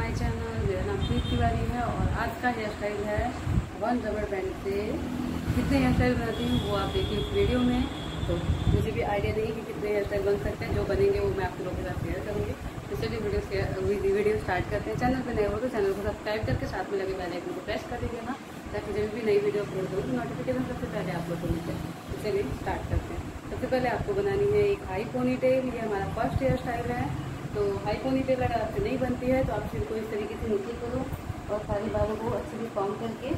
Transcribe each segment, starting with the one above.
My channel. मेरा नाम प्रीत तिवारी है और आज का हेयर स्टाइल है वन रबर बैंड से कितने हेयर स्टाइल बनाती हूँ वो आप देखिए इस वीडियो में। तो मुझे भी आइडिया नहीं कि कितने हेयर स्टाइल बन सकते हैं, जो बनेंगे वो मैं आप लोगों के साथ शेयर करूँगी। तो चलिए वीडियो स्टार्ट करते हैं। चैनल पर नए हो तो चैनल को सब्सक्राइब करके साथ में लगे बेल आइकन को प्रेस कर दीजिएगा, ताकि जब भी नई वीडियो अपलोड करूँ तो नोटिफिकेशन सबसे पहले आप लोगों को मिलते हैं। तो चलिए स्टार्ट करते हैं। सबसे पहले आपको बनानी है एक हाई पोनी टेल। ये हमारा फर्स्ट हेयर स्टाइल है। तो हाई पोनी टेल अगर आपसे नहीं बनती है तो आप सिर्फ इस तरीके से नीचे करो और सारी बालों को अच्छे से फॉर्म करके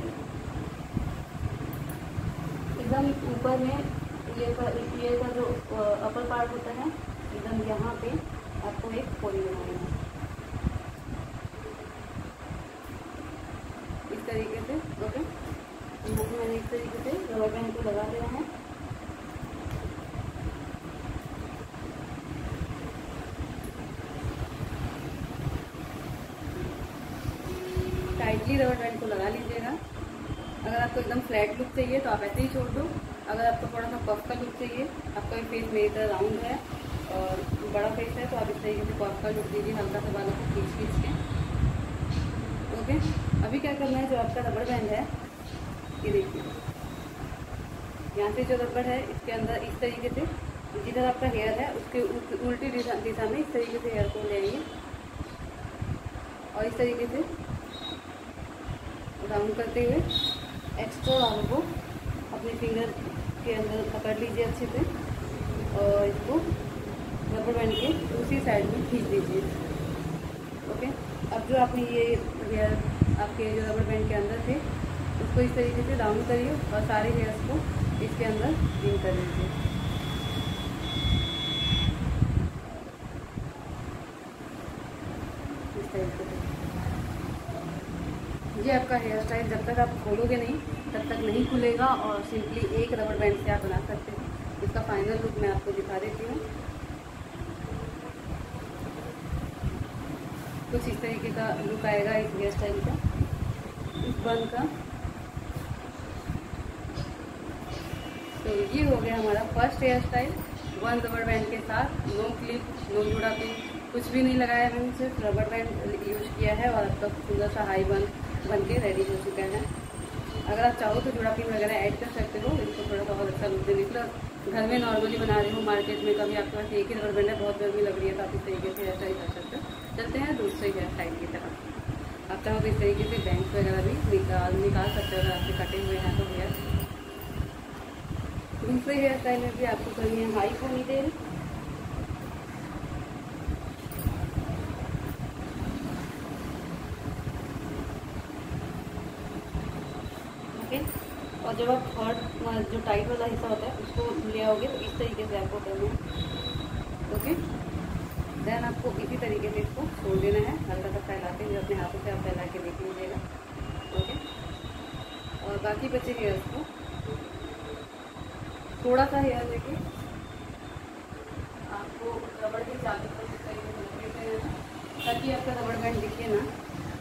एकदम ऊपर में ये का जो अपर पार्ट होता है एकदम यहाँ पे आपको एक पोनी बनानी है इस तरीके से। ओके, यहाँ पे मैंने इस तरीके से रबर बैंड को लगा दिया है। टाइटली रबर बैंड को लगा लीजिएगा। अगर आपको एकदम फ्लैट लुक चाहिए तो आप ऐसे ही छोड़ दो। अगर आपको थोड़ा सा पफ का लुक चाहिए, आपका फेस मेरी तरह राउंड है और बड़ा फेस है, तो आप इस तरीके से पफ का लुक दीजिए, हल्का सा बालों को खींच के। ओके, अभी क्या करना है, जो आपका रबर बैंड है ये देखिए, यहाँ से जो रबर है इसके अंदर इस तरीके से जिधर आपका हेयर है उसके उल्टी दिशा में इस तरीके से हेयर को ले आइए और इस तरीके से राउंड करते हुए एक्स्ट्रा बालों को अपने फिंगर के अंदर पकड़ लीजिए अच्छे से और इसको रबर बैंड के दूसरी साइड में खींच दीजिए। ओके, अब जो आपने ये हेयर आपके जो रबर बैंड के अंदर थे उसको इस तरीके से राउंड करिए और सारे हेयर्स को इसके अंदर इन कर लीजिए। इस तरीके से ये आपका हेयर स्टाइल जब तक आप खोलोगे नहीं तब तक नहीं खुलेगा और सिंपली एक रबर बैंड से आप बना सकते हैं। इसका फाइनल लुक मैं आपको दिखा देती हूँ। कुछ इस तरीके का लुक आएगा इस हेयर स्टाइल का, इस बन का। तो ये हो गया हमारा first hair style one rubber band के साथ। नो क्लिप, नो जुड़ा पिन, कुछ भी नहीं लगाया, मैंने सिर्फ रबर बैंड यूज किया है और आपका सुंदर सा हाई बन के रेडी हो चुका है। अगर आप चाहो तो जुड़ा पिन वगैरह ऐड कर सकते हो, इसको थोड़ा सा और अच्छा लुक देने के लिए। घर में नॉर्मली बना रहे हो, मार्केट में कभी आपके पास एक ही रबर बैंड है, बहुत गर्मी लग रही है, तो आप इस तरीके से हेयर स्टाइल कर सकते हो। चलते हैं दूसरे हेयर स्टाइल की तरफ। आप चाहो तो इस तरीके से बैंग्स वगैरह भी निकाल सकते हो अगर आपके कटे हुए हैं तो हेयर। दूसरे हेयर स्टाइल में भी आपको करनी है हाई पोनी टेल। ओके, और जब आप थर्ड जो टाइट वाला हिस्सा होता है उसको ले आओगे तो इस तरीके से आपको करना है। ओके, देन आपको इसी तरीके से इसको छोड़ देना है, हल्का सा फैलाते हुए अपने हाथों से आप फैला के देख लीजिएगा। ओके, और बाकी बचे हेयर्स को थोड़ा सा हेयर लेके आपको रबड़ की चादर पर इस तरीके से रख देते हैं ताकि आपका रबड़ बैंड दिखे ना।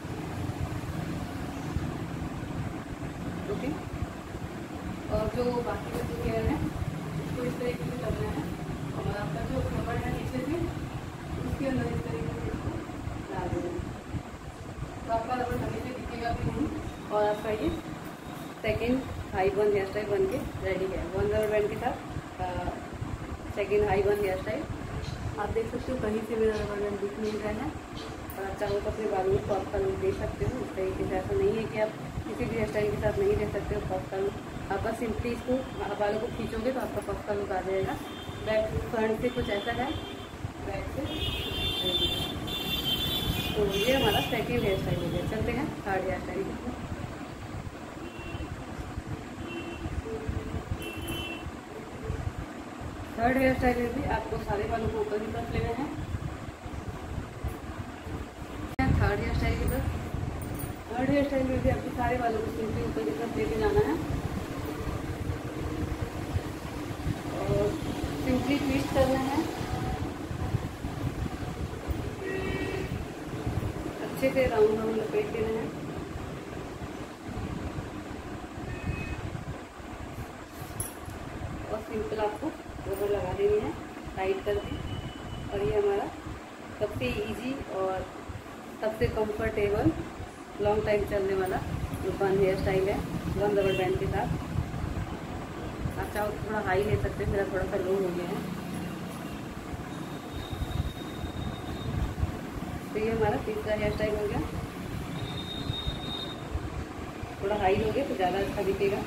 ओके, और जो बाकी का जो हेयर है उसको इस तरीके से करना है और आपका जो रबड़ है नीचे से उसके अंदर इस तरीके से इसको डाल देना है, तो आपका रबड़ हमेशा दिखेगा भी नहीं और आपका ये second high bun hair style बन के रेडी है। वन रबर बैंड के साथ second high bun hair style आप देख सकते हो। कहीं से मेरा रबर बैंड दिख नहीं रहा है और आप चाहो तो अपने बालों को पफ का लुक दे सकते हो इस तरीके से। ऐसा नहीं है कि आप किसी भी हेयर स्टाइल के साथ नहीं दे सकते हो पफ का लुक। आप बस सिंपली इसको बालों को खींचोगे तो आपका पफ का लुक आ जाएगा। बैक फ्रंट से कुछ ऐसा है, बैक से। तो ये हमारा सेकेंड हेयर स्टाइल हो गया। चलते हैं थर्ड हेयर स्टाइल की। थर्ड हेयर स्टाइल में भी आपको सारे बालों को ऊपर की तरफ लेना है। थर्ड हेयर स्टाइल की तरफ, थर्ड हेयर स्टाइल में भी आपको सारे बालों को सिंपली ऊपर की तरफ लेके जाना है और सिंपली ट्विस्ट करना है। अच्छे से राउंड राउंड लपेट देना है और सिंपल आपको रबर लगा देनी है टाइट करके। और ये हमारा सबसे इजी और सबसे सबसे कंफर्टेबल लॉन्ग टाइम चलने वाला जो बन हेयर स्टाइल है, वन रबर बैंड के साथ। आप चाहो तो थोड़ा हाई ले सकते हैं, मेरा थोड़ा सा लो हो गया है। तो ये हमारा तीसरा हेयर स्टाइल हो गया। थोड़ा हाई लोगे तो ज़्यादा अच्छा दिखेगा।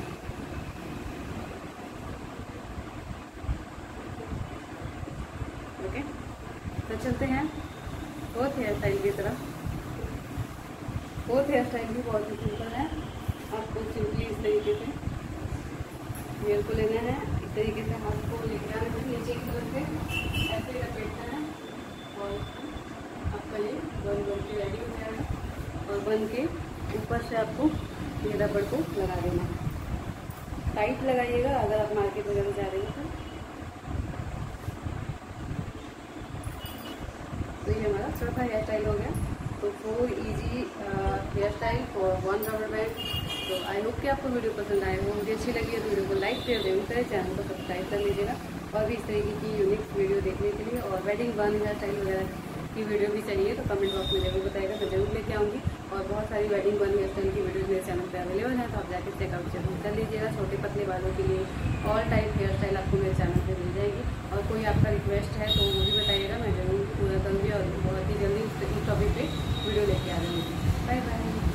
ओके, तो चलते हैं फोर्थ हेयर स्टाइल की तरफ। फोर्थ हेयर स्टाइल भी बहुत ही सिंपल है। आपको सिंपली इस तरीके से हेयर को लेना है, इस तरीके से हाथ को लेकर आना है नीचे की तरफ से, ऐसे लपेटना है और आपका ये बन के रेडी हो जाएगा। और बन के ऊपर से आपको ये रबड़ को लगा देना है। टाइट लगाइएगा अगर आप मार्केट वगैरह जा रहे हैं तो ये हमारा चौथा हेयर स्टाइल हो गया। तो 4 easy hair style for one rubber band. तो आई होप कि आपको वीडियो पसंद आए हो। मुझे अच्छी लगी है तो वीडियो को लाइक शेयर जरूर करें, चैनल को सब्सक्राइब कर लीजिएगा। और भी इस तरीके की यूनिक वीडियो देखने के लिए और वेडिंग बन हेयर स्टाइल वगैरह की वीडियो भी चाहिए तो कमेंट बॉक्स में जरूर बताएगा, मैं जरूर लेके आऊँगी। और बहुत सारी वेडिंग बन हेयर स्टाइल की वीडियो मेरे चैनल पर अवेलेबल है, तो आप जाकर चेकआउट जरूर कर लीजिएगा। छोटे पतले बालों के लिए ऑल टाइप हेयर स्टाइल आपको मेरे चैनल पर मिल जाएगी। और कोई आपका रिक्वेस्ट है तो वो भी बताइएगा, मैं जरूर पूरा करूँगी और बहुत ही जल्दी इस टॉपिक पे वीडियो लेके आ रही हूँ। Bye bye.